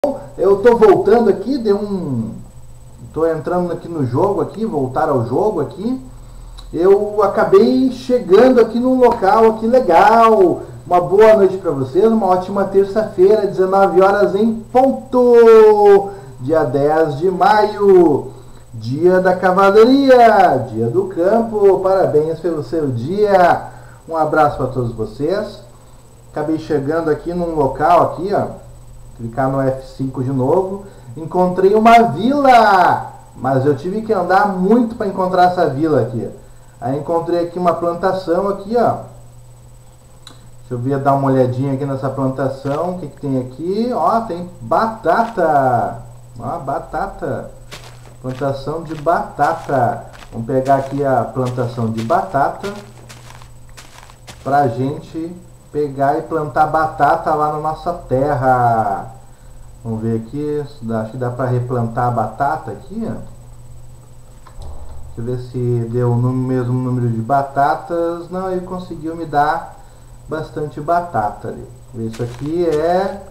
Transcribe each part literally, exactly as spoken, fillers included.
Eu tô voltando aqui, deu um... tô entrando aqui no jogo aqui, voltar ao jogo aqui. Eu acabei chegando aqui num local aqui legal. Uma boa noite para vocês, uma ótima terça-feira, dezenove horas em ponto. Dia dez de maio, dia da cavalaria, dia do campo. Parabéns pelo seu dia. Um abraço para todos vocês. Acabei chegando aqui num local aqui, ó. Clicar no F cinco de novo. Encontrei uma vila, mas eu tive que andar muito para encontrar essa vila aqui. Aí encontrei aqui uma plantação aqui, ó. Deixa eu ver, dar uma olhadinha aqui nessa plantação. O que, que tem aqui? Ó, tem batata. Ó, batata. Plantação de batata. Vamos pegar aqui a plantação de batata pra gente pegar e plantar batata lá na nossa terra. Vamos ver aqui, acho que dá para replantar a batata aqui, ó. Deixa eu ver se deu o mesmo número de batatas. Não, ele conseguiu me dar bastante batata ali. Isso aqui é...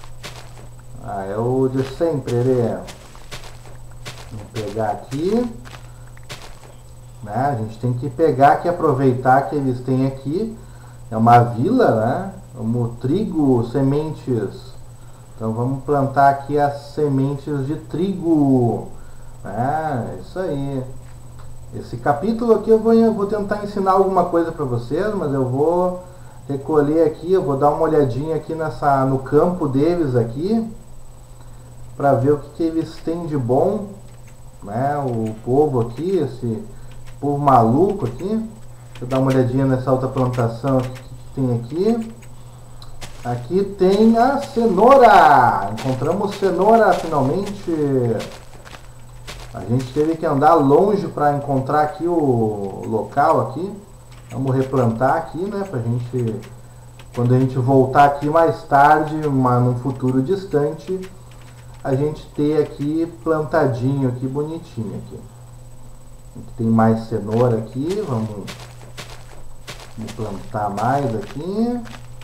Ah, é o de sempre, ele é... Vamos pegar aqui. Né? A gente tem que pegar aqui, aproveitar que eles têm aqui. É uma vila, né? Como trigo, sementes. Então vamos plantar aqui as sementes de trigo. É, isso aí. Esse capítulo aqui eu vou, eu vou tentar ensinar alguma coisa para vocês, mas eu vou recolher aqui, eu vou dar uma olhadinha aqui nessa, no campo deles aqui, para ver o que, que eles têm de bom, né? O povo aqui, esse povo maluco aqui. Deixa eu dar uma olhadinha nessa outra plantação aqui, que tem aqui. Aqui tem a cenoura. Encontramos cenoura finalmente. A gente teve que andar longe para encontrar aqui o local aqui. Vamos replantar aqui, né? Pra gente, quando a gente voltar aqui mais tarde, uma, num futuro distante, a gente ter aqui plantadinho aqui, bonitinho aqui. Tem mais cenoura aqui. Vamos, vamos plantar mais aqui.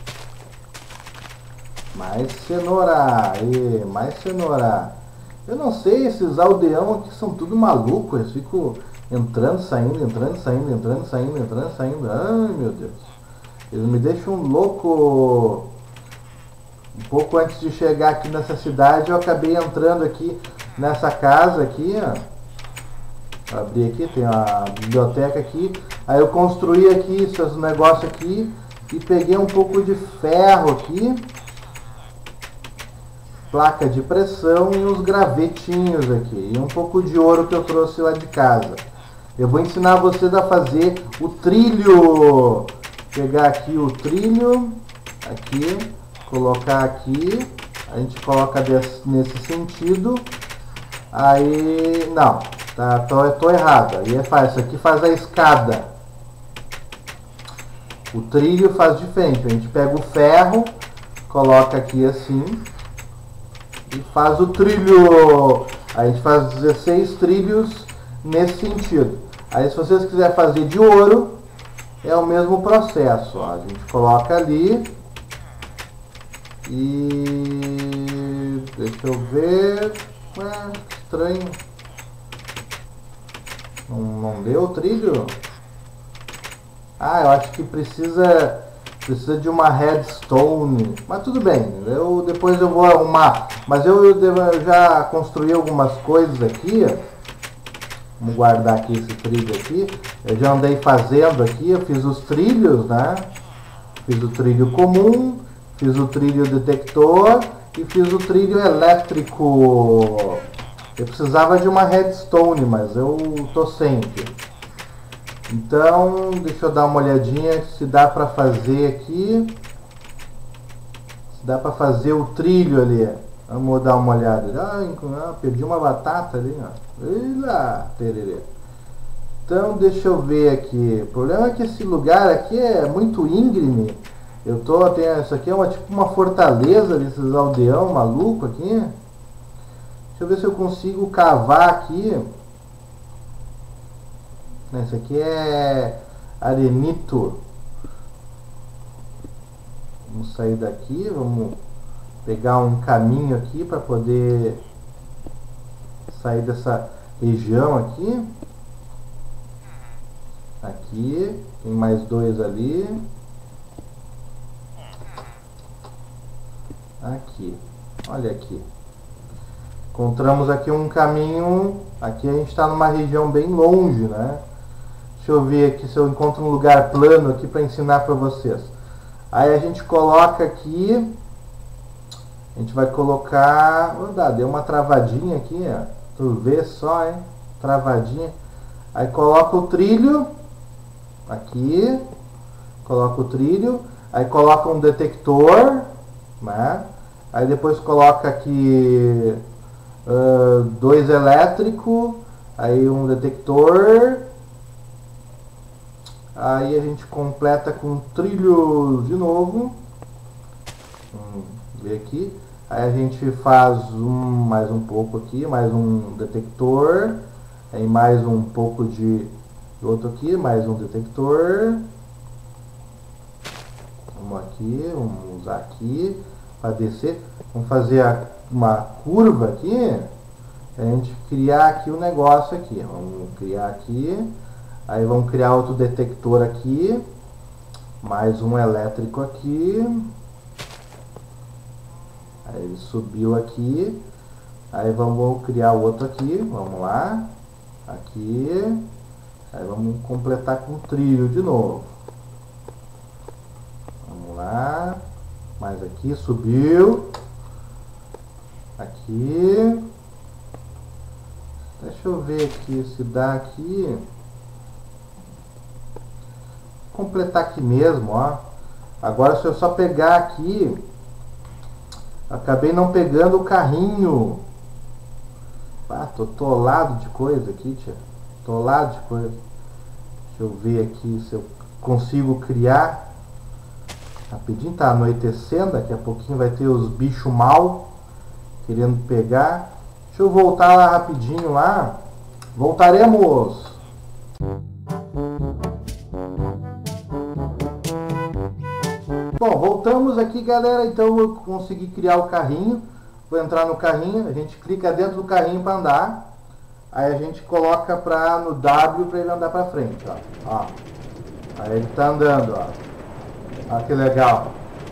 Mais cenoura. E mais cenoura. Eu não sei, esses aldeão aqui são tudo maluco. Eles ficam entrando, saindo, entrando, saindo, entrando, saindo, entrando, saindo. Ai, meu Deus. Eles me deixam louco. Um pouco antes de chegar aqui nessa cidade, eu acabei entrando aqui nessa casa aqui, ó. Abri aqui, tem a biblioteca aqui. Aí eu construí aqui esses negócios aqui e peguei um pouco de ferro aqui, placa de pressão e uns gravetinhos aqui. E um pouco de ouro que eu trouxe lá de casa. Eu vou ensinar vocês a fazer o trilho. Pegar aqui o trilho. Aqui. Colocar aqui. A gente coloca desse, nesse sentido. Aí... Não. Tá, tô, tô errado. Aí é fácil. Isso aqui faz a escada. O trilho faz diferente. A gente pega o ferro. Coloca aqui assim. E faz o trilho. A gente faz dezesseis trilhos nesse sentido. Aí se vocês quiserem fazer de ouro, é o mesmo processo. Ó. A gente coloca ali. E... Deixa eu ver... Ué, estranho. Não, não deu o trilho? Ah, eu acho que precisa... Precisa de uma redstone. Mas tudo bem. Eu, depois eu vou arrumar. Mas eu, eu já construí algumas coisas aqui. Vamos guardar aqui esse trilho aqui. Eu já andei fazendo aqui. Eu fiz os trilhos, né? Fiz o trilho comum. Fiz o trilho detector. E fiz o trilho elétrico. Eu precisava de uma redstone, mas eu tô sem aqui. Então, deixa eu dar uma olhadinha se dá pra fazer aqui. Se dá pra fazer o trilho ali. Vamos dar uma olhada. Ah, perdi uma batata ali, ó. Lá, tererê. Então, deixa eu ver aqui. O problema é que esse lugar aqui é muito íngreme. Eu tô, tem, isso aqui é uma, tipo uma fortaleza desses aldeão maluco aqui. Deixa eu ver se eu consigo cavar aqui. Esse aqui é arenito. Vamos sair daqui, vamos pegar um caminho aqui para poder sair dessa região aqui. Aqui, tem mais dois ali. Aqui, olha aqui. Encontramos aqui um caminho. Aqui a gente está numa região bem longe, né? Deixa eu ver aqui se eu encontro um lugar plano aqui para ensinar para vocês. Aí a gente coloca aqui. A gente vai colocar... Oh, deu uma travadinha aqui, ó. Tu vê só, hein? Travadinha. Aí coloca o trilho. Aqui. Coloca o trilho. Aí coloca um detector, né? Aí depois coloca aqui uh, dois elétricos, aí um detector, aí a gente completa com trilho de novo. Vamos ver aqui. Aí a gente faz um, mais um pouco aqui, mais um detector, aí mais um pouco de outro aqui, mais um detector. Vamos aqui, vamos usar aqui para descer. Vamos fazer a, uma curva aqui, a gente criar aqui o um negócio aqui. Vamos criar aqui, aí vamos criar outro detector aqui, mais um elétrico aqui. Aí ele subiu aqui, aí vamos criar outro aqui, vamos lá, aqui, aí vamos completar com trilho de novo. Vamos lá, mais aqui, subiu, aqui, deixa eu ver aqui se dá aqui, completar aqui mesmo, ó. Agora se eu só pegar aqui, acabei não pegando o carrinho, ah, tô tolado de coisa aqui, tia, tolado de coisa. Deixa eu ver aqui se eu consigo criar. Rapidinho, tá anoitecendo, daqui a pouquinho vai ter os bichos mal querendo pegar. Deixa eu voltar lá rapidinho lá. Voltaremos. Bom, voltamos aqui, galera. Então eu consegui criar o carrinho. Vou entrar no carrinho, a gente clica dentro do carrinho para andar. Aí a gente coloca pra, no W para ele andar para frente, ó. Ó. Aí ele tá andando, ó. Olha que legal.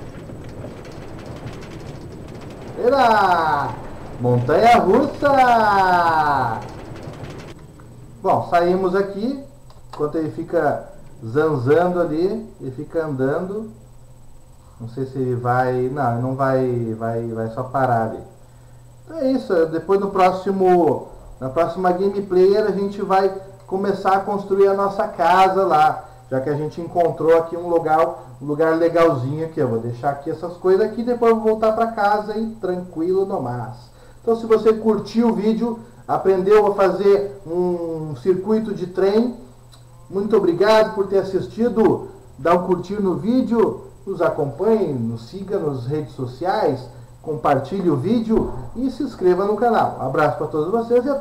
Eita! Montanha russa! Bom, saímos aqui. Enquanto ele fica zanzando ali, ele fica andando. Não sei se ele vai... Não, ele não vai, vai, vai só parar ali. Então é isso. Depois no próximo, na próxima gameplay a gente vai começar a construir a nossa casa lá. Já que a gente encontrou aqui um lugar, um lugar legalzinho aqui. Eu vou deixar aqui essas coisas aqui, depois eu vou voltar para casa e tranquilo no mas. Então se você curtiu o vídeo, aprendeu a fazer um circuito de trem, muito obrigado por ter assistido. Dá um curtir no vídeo, nos acompanhe, nos siga nas redes sociais, compartilhe o vídeo e se inscreva no canal. Um abraço para todos vocês e até